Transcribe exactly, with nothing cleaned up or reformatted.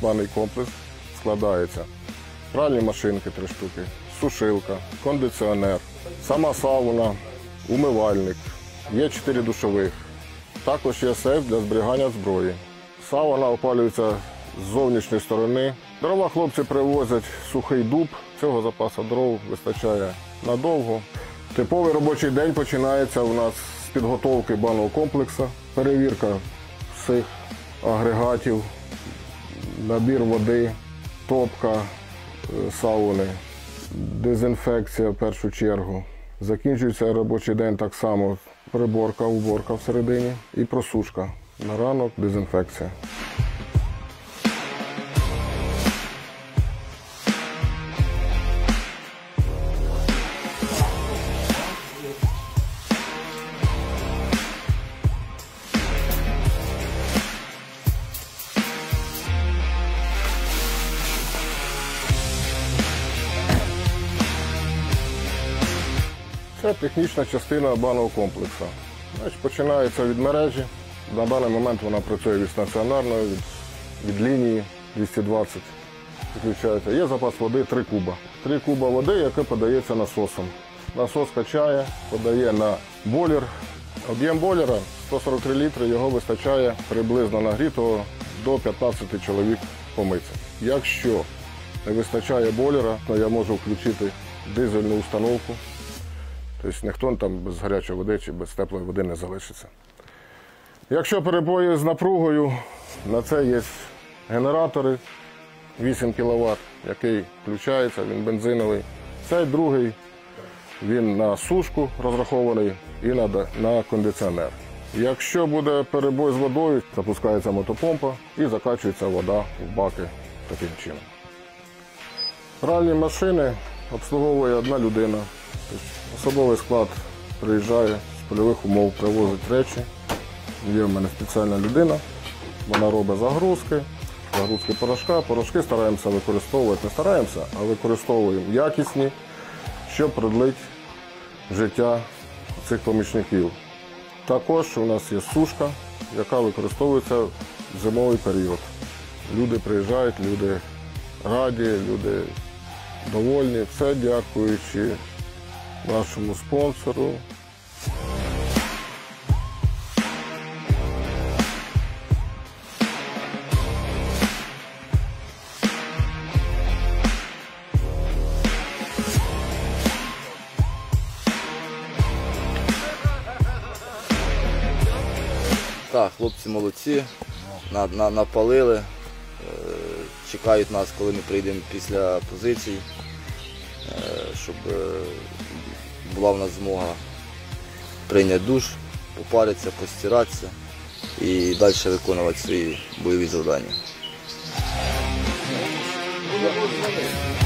банний комплекс складається пральні машинки три штуки, сушилка, кондиціонер, сама сауна, умивальник, є чотири душових. Також є сейф для зберігання зброї. Сауна опалюється з зовнішньої сторони. Дрова хлопці привозять сухий дуб, цього запасу дров вистачає надовго. Типовий робочий день починається у нас з підготовки банного комплексу, перевірка всіх агрегатів, набір води, топка сауни, дезінфекція в першу чергу. Закінчується робочий день так само, приборка, уборка всередині і просушка. На ранок дезінфекція. Це технічна частина банного комплексу. Значить, починається від мережі. На даний момент вона працює від стаціонарної, від, від лінії двісті двадцять. Підключається. Є запас води три куба. три куба води, яке подається насосом. Насос качає, подає на бойлер. Об'єм бойлера сто сорок три літри, його вистачає приблизно нагрітого до п'ятнадцяти чоловік помитися. Якщо не вистачає бойлера, то я можу включити дизельну установку. Тобто ніхто там без гарячої води чи без теплої води не залишиться. Якщо перебої з напругою, на це є генератори вісім кіловат, який включається, він бензиновий. Цей другий, він на сушку розрахований і на, на кондиціонер. Якщо буде перебой з водою, запускається мотопомпа і закачується вода в баки таким чином. Пральні машини обслуговує одна людина. Особовий склад приїжджає з польових умов, привозить речі. Є в мене спеціальна людина, вона робить загрузки, загрузки порошка. Порошки стараємося використовувати, не стараємося, а використовуємо якісні, щоб продлити життя цих помічників. Також у нас є сушка, яка використовується в зимовий період. Люди приїжджають, люди раді, люди довольні. Все дякуючи нашому спонсору. Так, хлопці молодці, на, на, напалили, е, чекають нас, коли ми прийдемо після позицій, е, щоб е, була в нас змога прийняти душ, попаритися, постиратися і далі виконувати свої бойові завдання.